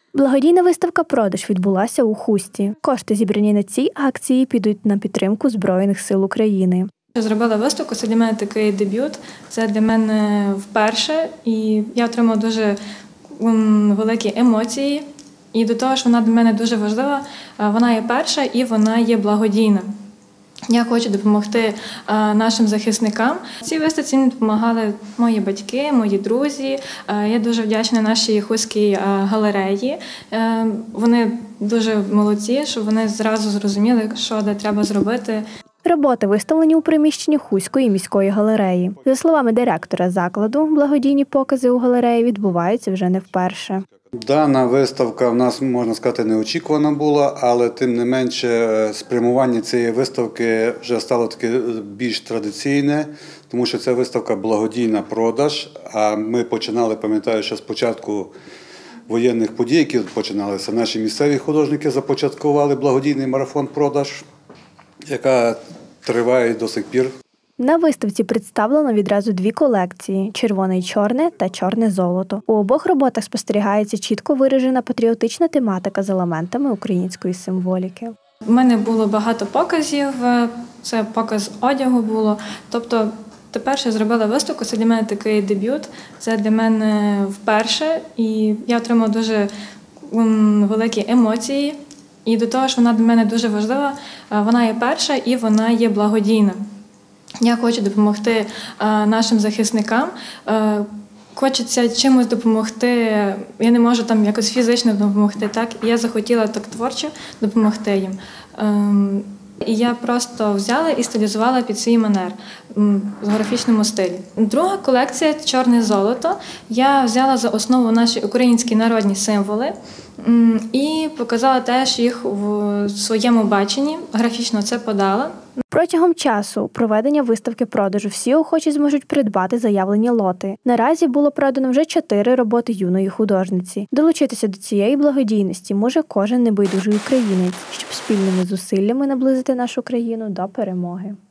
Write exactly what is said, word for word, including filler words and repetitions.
Благодійна виставка «Продаж» відбулася у Хусті. Кошти, зібрані на цій акції, підуть на підтримку Збройних сил України. Зробила виставку, це для мене такий дебют, це для мене вперше, і я отримала дуже великі емоції. І до того ж, вона для мене дуже важлива, вона є перша і вона є благодійна. Я хочу допомогти нашим захисникам. Цій виставці мені допомагали мої батьки, мої друзі. Я дуже вдячна нашій Хуській галереї. Вони дуже молодці, що вони зразу зрозуміли, що де треба зробити. Роботи виставлені у приміщенні Хуської міської галереї. За словами директора закладу, благодійні покази у галереї відбуваються вже не вперше. Дана виставка в нас, можна сказати, неочікувана була, але тим не менше спрямування цієї виставки вже стало таке більш традиційне, тому що це виставка благодійна продаж, а ми починали, пам'ятаю, що спочатку воєнних подій, які починалися, наші місцеві художники започаткували благодійний марафон продаж, яка триває до сих пір. На виставці представлено відразу дві колекції – червоне й чорне та чорне золото. У обох роботах спостерігається чітко виражена патріотична тематика з елементами української символіки. У мене було багато показів, це показ одягу було. Тобто тепер я зробила виставку, це для мене такий дебют, це для мене вперше, і я отримала дуже великі емоції. І до того ж, вона для мене дуже важлива, вона є перша і вона є благодійна. Я хочу допомогти нашим захисникам. Хочеться чимось допомогти, я не можу там якось фізично допомогти, так? І я захотіла так творчо допомогти їм. І я просто взяла і стилізувала під свій манер в графічному стилі. Друга колекція «Чорне золото». Я взяла за основу наші українські народні символи і показала теж їх в своєму баченні, графічно це подала. Протягом часу проведення виставки продажу всі охочі зможуть придбати заявлені лоти. Наразі було продано вже чотири роботи юної художниці. Долучитися до цієї благодійності може кожен небайдужий українець, щоб спільними зусиллями наблизити нашу країну до перемоги.